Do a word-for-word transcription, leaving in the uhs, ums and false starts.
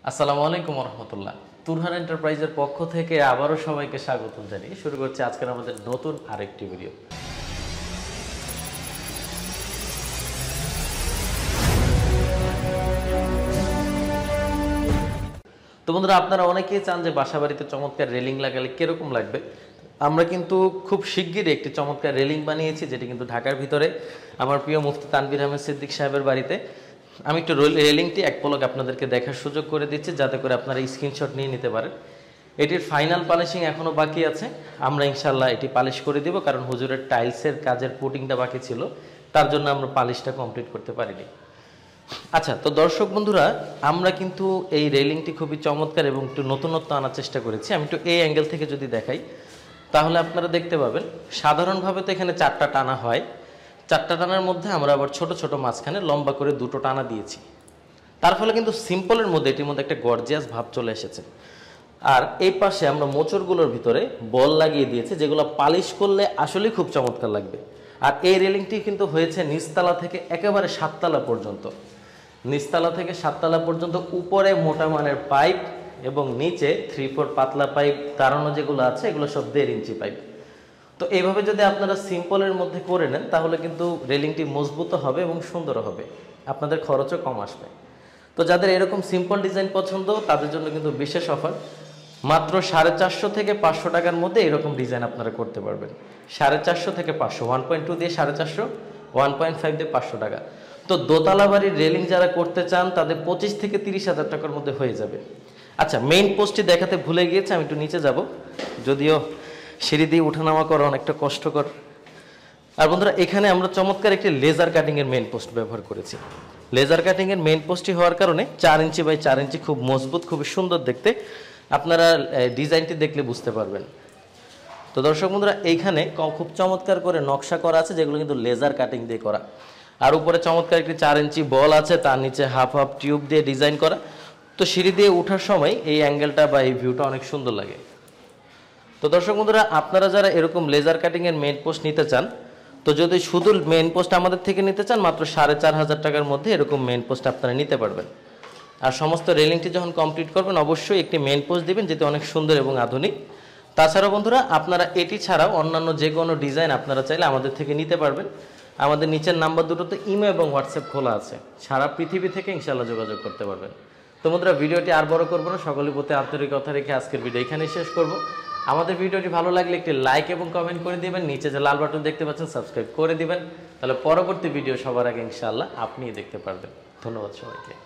আসসালামু আলাইকুম রহমতুল্লাহ। তুরহান এন্টারপ্রাইজের পক্ষ থেকে আবারও সবাইকে স্বাগত জানিয়ে শুরু করছি আজকের আমাদের নতুন আরেকটি ভিডিও। তো বন্ধুরা, আপনারা অনেকেই চান যে বাসা বাড়িতে চমৎকার রেলিং লাগালে কিরকম লাগবে। আমরা কিন্তু খুব শিগগিরই একটি চমৎকার রেলিং বানিয়েছি, যেটি কিন্তু ঢাকার ভিতরে আমার প্রিয় মুফতি তানভীর আহমেদ সিদ্দিক সাহেবের বাড়িতে। আমি একটু রেলিংটি এক পলক আপনাদেরকে দেখার সুযোগ করে দিচ্ছি, যাতে করে আপনারা স্ক্রিনশট নিয়ে নিতে পারেন। এটির ফাইনাল পলিশিং এখনও বাকি আছে, আমরা ইনশাল্লাহ এটি পালিশ করে দিব, কারণ হুজুরের টাইলসের কাজের পুটিংটা বাকি ছিল, তার জন্য আমরা পালিশটা কমপ্লিট করতে পারিনি। আচ্ছা, তো দর্শক বন্ধুরা, আমরা কিন্তু এই রেলিংটি খুবই চমৎকার এবং একটু নতুনত্ব আনার চেষ্টা করেছি। আমি একটু এই অ্যাঙ্গেল থেকে যদি দেখাই, তাহলে আপনারা দেখতে পাবেন সাধারণভাবে তো এখানে চারটা টানা হয়। চারটা টানার মধ্যে আমরা আবার ছোট ছোট মাঝখানে লম্বা করে দুটো টানা দিয়েছি। তার ফলে কিন্তু সিম্পলের মধ্যে এটির মধ্যে একটা গর্জিয়াস ভাব চলে এসেছে। আর এই পাশে আমরা মোচড়গুলোর ভিতরে বল লাগিয়ে দিয়েছি, যেগুলো পালিশ করলে আসলেই খুব চমৎকার লাগবে। আর এই রেলিংটি কিন্তু হয়েছে নিচতলা থেকে একেবারে সাততলা পর্যন্ত। নিচতলা থেকে সাততলা পর্যন্ত উপরে মোটা মানের পাইপ এবং নিচে থ্রি ফোর পাতলা পাইপ দাঁড়ানো যেগুলো আছে, এগুলো সব দেড় ইঞ্চি পাইপ। তো এইভাবে যদি আপনারা সিম্পলের মধ্যে করে নেন, তাহলে কিন্তু রেলিংটি মজবুত হবে এবং সুন্দর হবে, আপনাদের খরচও কম আসবে। তো যাদের এরকম সিম্পল ডিজাইন পছন্দ, তাদের জন্য কিন্তু বিশেষ অফার। মাত্র সাড়ে চারশো থেকে পাঁচশো টাকার মধ্যে এরকম ডিজাইন আপনারা করতে পারবেন। সাড়ে চারশো থেকে পাঁচশো, ওয়ান পয়েন্ট টু দিয়ে সাড়ে চারশো, ওয়ান পয়েন্ট ফাইভ দিয়ে পাঁচশো টাকা। তো দোতলা বাড়ির রেলিং যারা করতে চান, তাদের পঁচিশ থেকে তিরিশ হাজার টাকার মধ্যে হয়ে যাবে। আচ্ছা, মেইন পোস্টটি দেখাতে ভুলে গিয়েছে, আমি একটু নিচে যাব, যদিও সিঁড়ি দিয়ে উঠানামা করা অনেকটা কষ্টকর। আর বন্ধুরা, এখানে আমরা চমৎকার একটি লেজার কাটিংয়ের মেইন পোস্ট ব্যবহার করেছি। লেজার কাটিংয়ের মেইন পোস্টটি হওয়ার কারণে চার ইঞ্চি বাই চার ইঞ্চি, খুব মজবুত, খুবই সুন্দর দেখতে। আপনারা ডিজাইনটি দেখলে বুঝতে পারবেন। তো দর্শক বন্ধুরা, এইখানে খুব চমৎকার করে নকশা করা আছে, যেগুলো কিন্তু লেজার কাটিং দিয়ে করা। আর উপরে চমৎকার একটি চার ইঞ্চি বল আছে, তার নিচে হাফ হাফ টিউব দিয়ে ডিজাইন করা। তো সিঁড়ি দিয়ে ওঠার সময় এই অ্যাঙ্গেলটা বা এই ভিউটা অনেক সুন্দর লাগে। তো দর্শক বন্ধুরা, আপনারা যারা এরকম লেজার কাটিংয়ের মেইন পোস্ট নিতে চান, তো যদি শুধু মেইন পোস্ট আমাদের থেকে নিতে চান, মাত্র সাড়ে চার হাজার টাকার মধ্যে এরকম মেইন পোস্ট আপনারা নিতে পারবেন। আর সমস্ত রেলিংটি যখন কমপ্লিট করবেন, অবশ্যই একটি মেইন পোস্ট দিবেন, যেটি অনেক সুন্দর এবং আধুনিক। তাছাড়াও বন্ধুরা, আপনারা এটি ছাড়াও অন্যান্য যে কোনো ডিজাইন আপনারা চাইলে আমাদের থেকে নিতে পারবেন। আমাদের নিচের নাম্বার দুটোতে ইমো এবং হোয়াটসঅ্যাপ খোলা আছে, সারা পৃথিবী থেকে ইনশাআল্লাহ যোগাযোগ করতে পারবেন। তো বন্ধুরা, ভিডিওটি আর বড় করবো না, সকলের প্রতি আন্তরিকতা রেখে আজকের ভিডিও এখানেই শেষ করব। আমাদের ভিডিওটি ভালো লাগলে একটি লাইক এবং কমেন্ট করে দিবেন, নিচে যে লাল বাটন দেখতে পাচ্ছেন সাবস্ক্রাইব করে দিবেন, তাহলে পরবর্তী ভিডিও সবার আগে ইনশাআল্লাহ আপনিই দেখতে পারবেন। ধন্যবাদ সবাইকে।